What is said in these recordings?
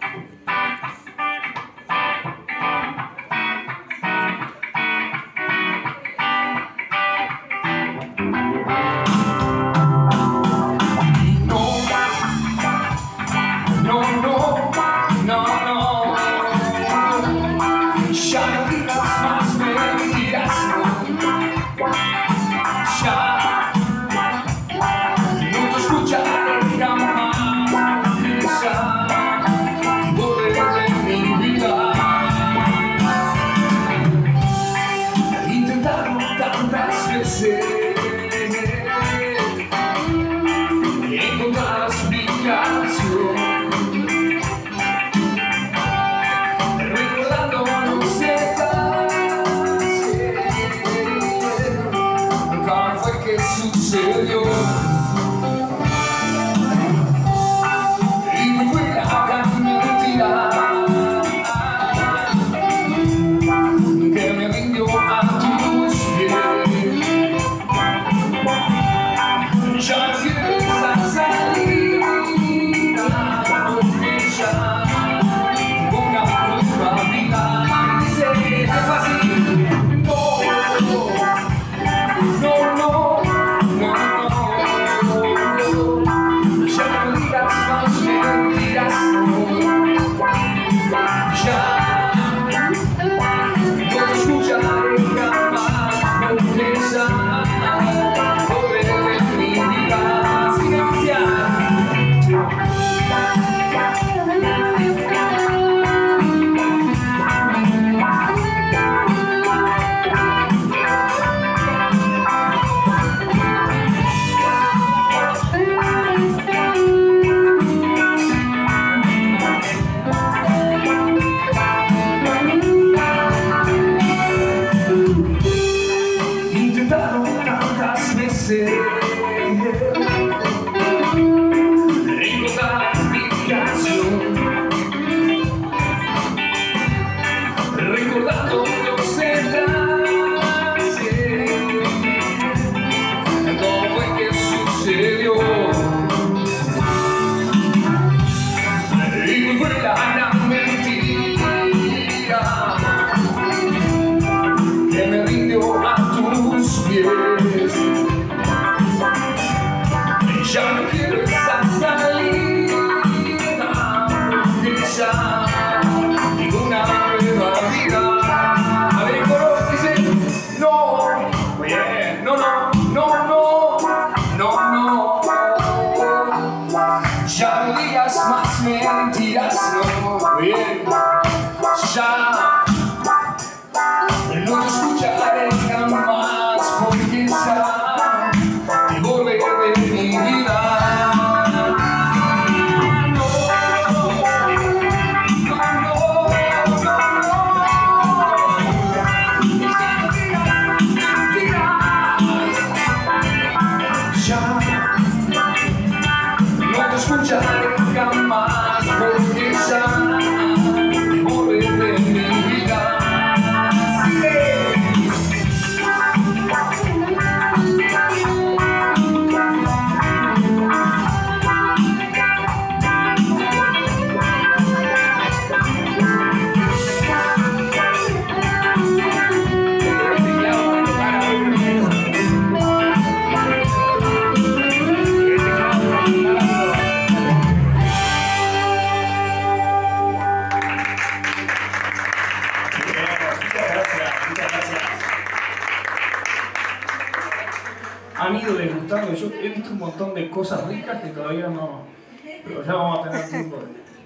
Han ido degustando. Yo he visto un montón de cosas ricas que todavía no, pero ya vamos a tener tiempo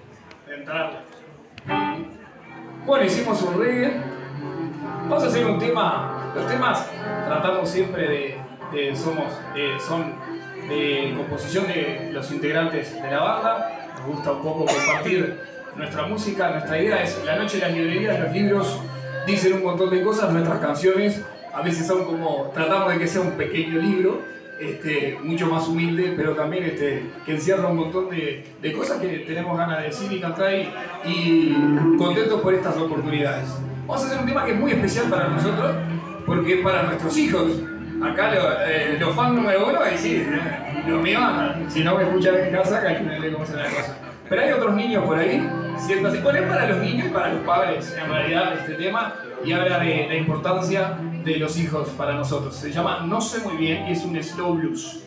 de entrar. Bueno, hicimos un reggae. Vamos a hacer un tema. Los temas tratamos siempre son de composición de los integrantes de la banda. Nos gusta un poco compartir nuestra música. Nuestra idea es la noche en las librerías. Los libros dicen un montón de cosas. Nuestras canciones a veces son como, tratamos de que sea un pequeño libro, mucho más humilde, pero también que encierra un montón de cosas que tenemos ganas de decir y cantar y contentos por estas oportunidades. Vamos a hacer un tema que es muy especial para nosotros, porque es para nuestros hijos. Acá los fans número uno, y sí, los míos, si no me escuchan en casa, calculenle cómo será la cosa. Pero hay otros niños por ahí, ¿cierto? Bueno, es para los niños y para los padres, en realidad, este tema, y habla de la importancia de los hijos para nosotros. Se llama No sé muy bien y es un slow blues.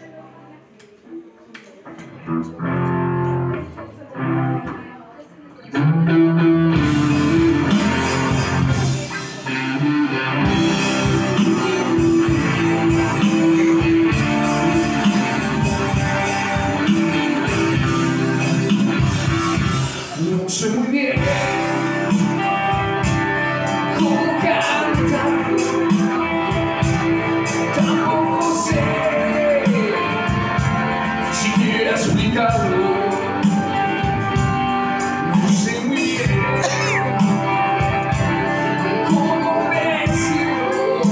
No sé muy bien cómo cantar, tampoco sé siquiera explicarlo. No sé muy bien cómo decirlo,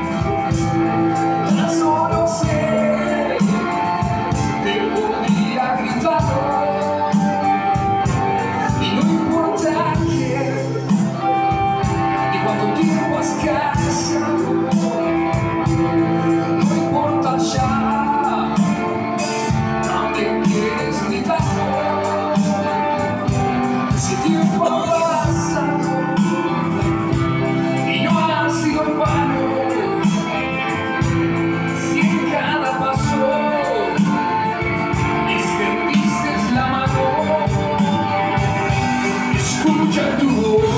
tan solo sé que podría gritarlo. Cuánto tiempo has casado, no importa ya, también quieres gritarlo. Ese tiempo ha pasado y no ha sido en vano. Si en cada paso extendiste la mano, escucha tu voz.